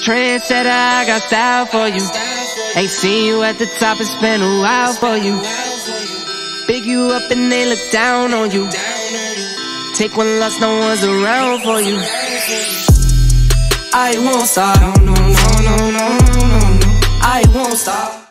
Trendsetter, I got style for you. Ain't seen you at the top, it's been a while for you. Big you up and they look down on you. Take one loss, no one's around for you. I won't stop, no, no, no, no, no, no, no. I won't stop.